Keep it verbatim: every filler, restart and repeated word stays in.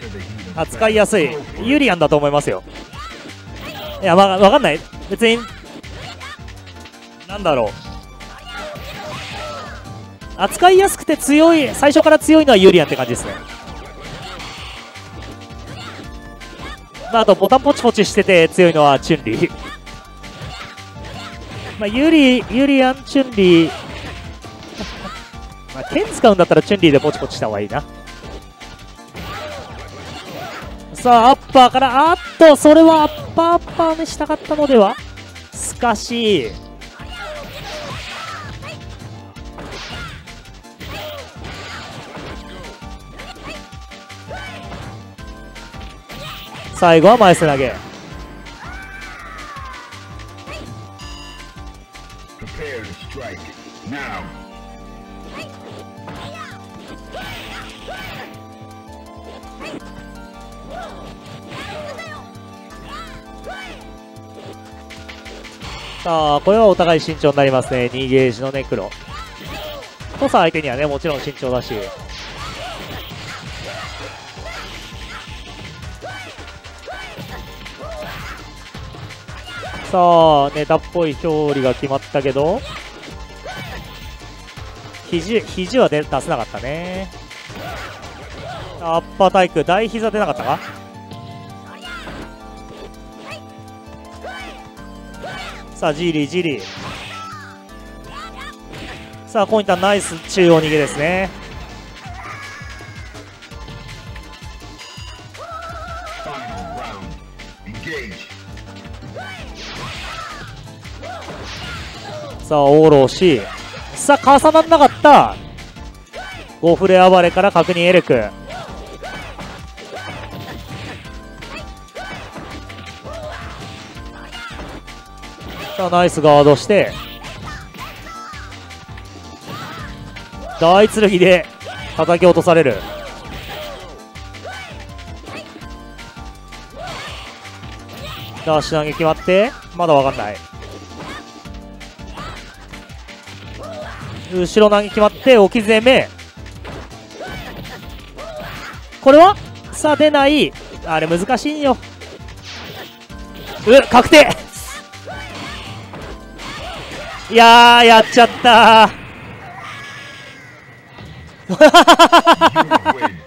扱いやすいユリアンだと思いますよ。いや、わ、わかんない。別になんだろう、扱いやすくて強い、最初から強いのはユリアンって感じですね。まあ、あとボタンポチポチしてて強いのはチュンリーまあユリユリアンチュンリーまあ剣使うんだったらチュンリーでポチポチした方がいいな。さあアッパーから、あっとそれはアッパーアッパーにしたかったのでは。しかし最後は前背投げ。さあこれはお互い慎重になりますね。にゲージのネクロトサ相手にはねもちろん慎重だし、さあネタっぽい表裏が決まったけど肘肘は出出せなかったね。アッパータイク大膝出なかったか。さあジーリージーリー、さあコインタンナイス中央逃げですね。さあオーローし、さあ重ならなかった。ゴフレ暴れから確認エレク。さあナイスガードして大剣で叩き落とされる。ダッシュ投げ決まってまだわかんない。後ろ投げ決まって置き攻め。これはさあ出ない。あれ難しいんよ。う確定いやーやっちゃったー